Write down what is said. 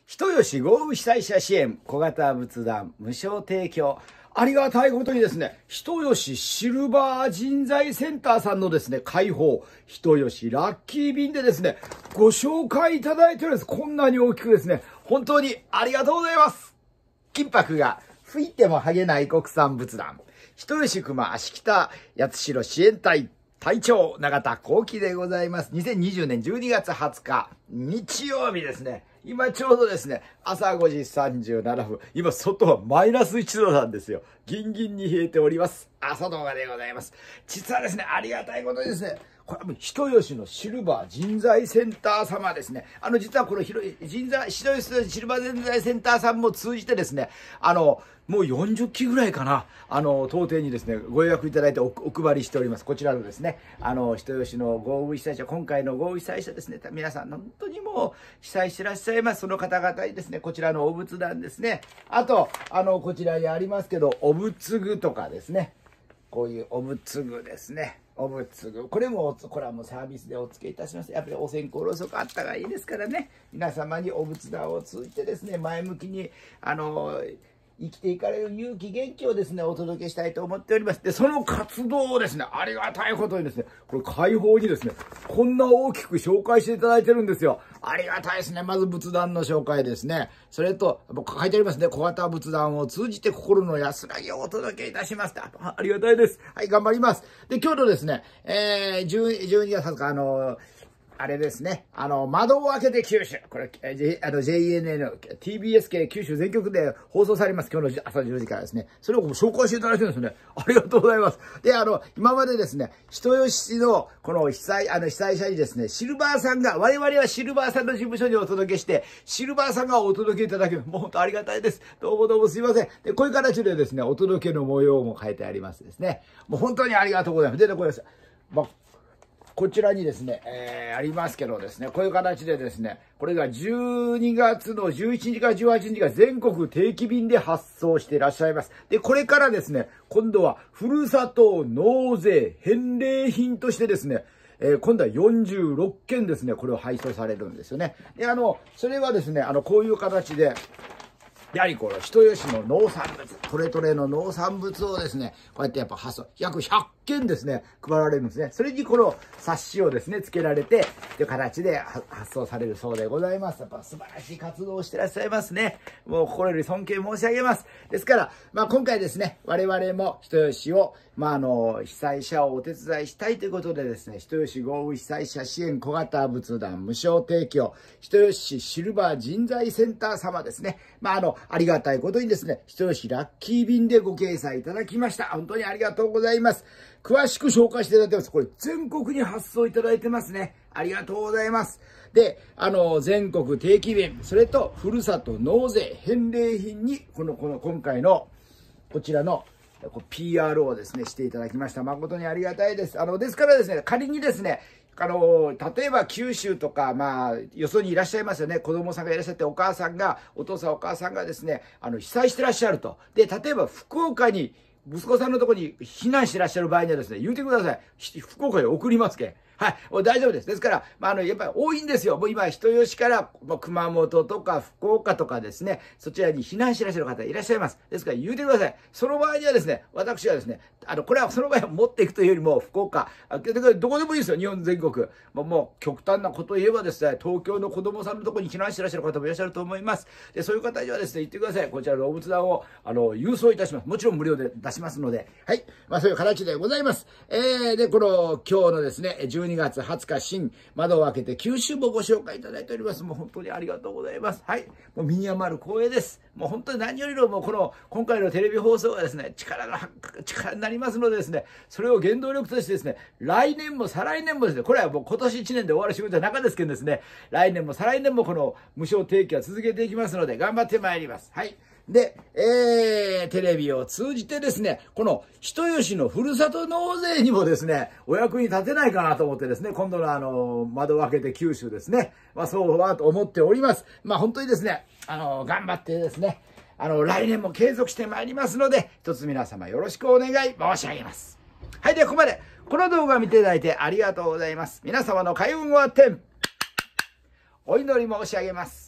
人吉豪雨被災者支援小型仏壇無償提供。ありがたいことにですね、人吉シルバー人材センターさんのですね、開放、人吉ラッキー便でですね、ご紹介いただいてるんです。こんなに大きくですね、本当にありがとうございます。金箔が吹いても剥げない国産仏壇。人吉熊足北八代支援隊隊長永田幸喜でございます。2020年12月20日日曜日ですね。今ちょうどですね、朝5時37分。今外はマイナス1度なんですよ。ギンギンに冷えております。朝動画でございます。実はですね、ありがたいことにですね、これはもう人吉のシルバー人材センター様ですね。実はこの人吉のシルバー人材センターさんも通じてですね、もう40機ぐらいかな、当店にですね、ご予約いただいてお配りしております。こちらのですね、人吉の豪雨被災者、今回の豪雨被災者ですね、皆さん本当にもう被災してらっしゃいます。その方々にですね、こちらのお仏壇ですね、あと、こちらにありますけど、お仏具とかですね、こういうお仏具ですね。お仏具。これはもうサービスでお付けいたします。やっぱりお線香ろうそくあったがいいですからね。皆様にお仏壇を通じてですね、前向きに、生きていかれる勇気、元気をですね、お届けしたいと思っております。で、その活動をですね、ありがたいことにですね、これ開放にですね、こんな大きく紹介していただいてるんですよ。ありがたいですね。まず仏壇の紹介ですね。それと、書いてありますね。小型仏壇を通じて心の安らぎをお届けいたします。ありがたいです。はい、頑張ります。で、今日のですね、12月20日、あれですね。窓を開けて九州。これ、JNN、TBS 系九州全局で放送されます。今日の朝10時からですね。それを紹介していただいてるんですね。ありがとうございます。で、今までですね、人吉のこの被災者にですね、シルバーさんが、我々はシルバーさんの事務所にお届けして、シルバーさんがお届けいただける。もう本当ありがたいです。どうもすいません。で、こういう形でですね、お届けの模様も書いてありますですね。もう本当にありがとうございます。で、これです。こちらにですね、ありますけどですね、こういう形でですね、これが12月の11日から18日が全国定期便で発送していらっしゃいます。で、これからですね、今度はふるさと納税返礼品としてですね、今度は46件ですね、これを配送されるんですよね。で、それはですね、こういう形で、やはりこの人吉の農産物、トレトレの農産物をですね、こうやってやっぱ発送、約100件ですね、配られるんですね。それにこの冊子をですね、付けられて、という形で発送されるそうでございます。やっぱ素晴らしい活動をしてらっしゃいますね。もう心より尊敬申し上げます。ですから、今回ですね、我々も人吉を、被災者をお手伝いしたいということでですね、人吉豪雨被災者支援小型仏壇無償提供、人吉シルバー人材センター様ですね。ありがたいことにですね、人吉ラッキー便でご掲載いただきました。本当にありがとうございます。詳しく紹介していただいてます。これ全国に発送いただいてますね。ありがとうございます。で、全国定期便、それとふるさと納税返礼品に、今回の、こちらの、PR をですね、していただきました。誠にありがたいです。ですからですね、仮にですね、例えば九州とか、よそにいらっしゃいますよね。子供さんがいらっしゃって、お父さんお母さんがですね、被災してらっしゃると。で、例えば福岡に、息子さんのところに避難してらっしゃる場合にはですね、言うてください。福岡に送りますけん。はい。大丈夫です。ですから、やっぱり多いんですよ。もう今、人吉から、熊本とか福岡とかですね、そちらに避難してらっしゃる方いらっしゃいます。ですから言うてください。その場合にはですね、私はですね、これはその場合は持っていくというよりも、福岡、どこでもいいですよ。日本全国。もう極端なことを言えばですね、東京の子供さんのところに避難してらっしゃる方もいらっしゃると思います。で、そういう方にはですね、言ってください。こちらのお仏壇を、郵送いたします。もちろん無料で出しますので。はい。そういう形でございます。で、今日のですね、12月20日、新窓を開けて九州もご紹介いただいております。もう本当にありがとうございます。はい。もう身に余る光栄です。もう本当に何よりも今回のテレビ放送がですね、力になりますのでですね、それを原動力としてですね、来年も再来年もですね、これはもう今年1年で終わる仕事じゃなかですけどですね、来年も再来年もこの無償提供は続けていきますので、頑張ってまいります。はい。で、テレビを通じてですね、この人吉のふるさと納税にもですね、お役に立てないかなと思ってですね、今度の窓を開けて九州ですね、そうはと思っております。本当にですね、頑張ってですね、来年も継続してまいりますので、一つ皆様よろしくお願い申し上げます。はい、ではここまで、この動画を見ていただいてありがとうございます。皆様の開運をあって、お祈り申し上げます。